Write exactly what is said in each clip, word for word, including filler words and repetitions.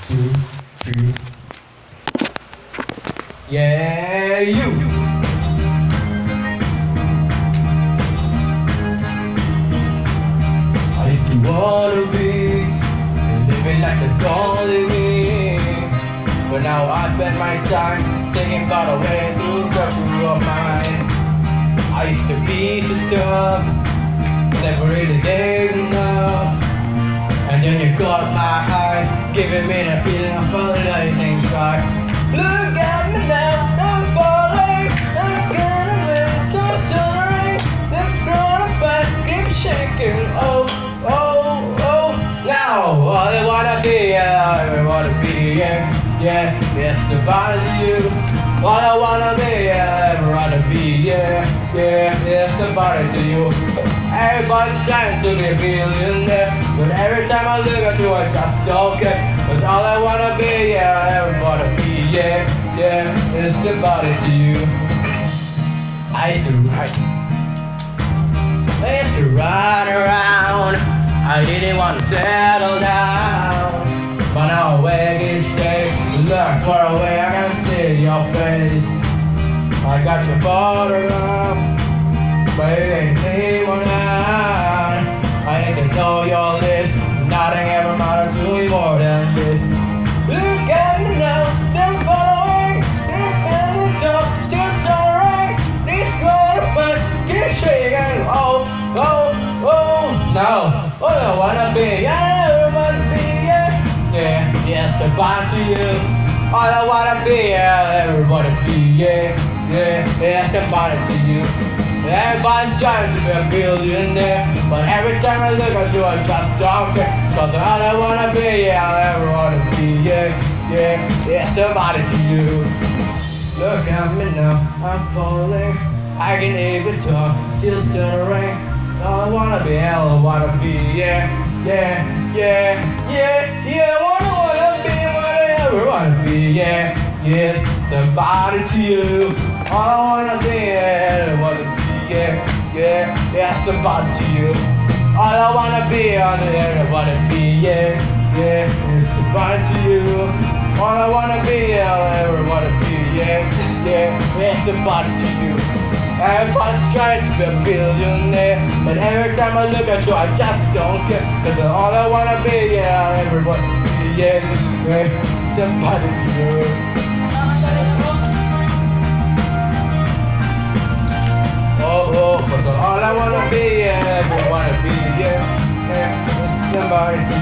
two, three. Yeah, you. I used to wanna be living like the only me, but now I spend my time thinking about a way to get through of mine. I used to be so tough, never really did enough, and then you caught my eye, giving me the feeling of a lightning strike. Look at me now, I'm falling, I'm gonna win to soaring. This gonna fight, keep shaking, oh, oh, oh. Now, all I wanna be, yeah, I wanna be, yeah, yeah, yes, about you. All I wanna be, yeah, I wanna be, yeah, yeah, yes, about it to you. Everybody's trying to be a billionaire, but every time I look at you, I just don't care. But all I wanna be, yeah, I wanna be, yeah, yeah, it's about it to you. I used to ride, I used to ride around. I didn't want to settle down, but now I wake each day, look far away, I can see your face. I got your photograph, but it ain't anyone out. I need to know your list, nothing ever matters to me more than this. Look at me now, they're following, look at the top, still soaring. This road but keep shaking, oh, oh, oh. Now, all I wanna be, I never wanna be, yeah, yeah, yes, about to you. All I wanna be, yeah, I never wanna be, yeah, yeah, yes, about it to you. Everybody's trying to be a billionaire, but every time I look at you, I just don't care. Cause all I wanna be, yeah, I never wanna be, yeah, yeah, yeah, somebody to you. Look at me now, I'm falling, I can even talk, still stuttering. All I wanna be, all I wanna be, yeah, yeah, yeah, yeah, yeah, what I wanna be, what I ever wanna be, yeah, yes, somebody to you. All I wanna be, yeah, I wanna be, yeah, yeah, yeah, somebody to you. All I wanna be, on the air, I wanna be, yeah, yeah, it's somebody to you. All I wanna be, all I ever wanna be, yeah, yeah, yeah, somebody to you. Everybody's trying to be a billionaire, but every time I look at you, I just don't care. Cause all I wanna be, yeah, I ever wanna be, yeah, yeah, somebody to you. Oh, oh, cause all I wanna be, yeah, I wanna be, yeah, yeah, somebody to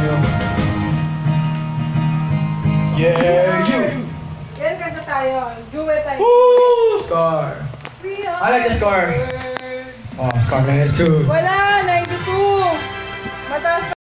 you. Yeah, you. Yan, kanta tayo. Duet tayo. Woo! Score. We I like the score. are- Oh, score minute two. Wala, ninety-two. Mataas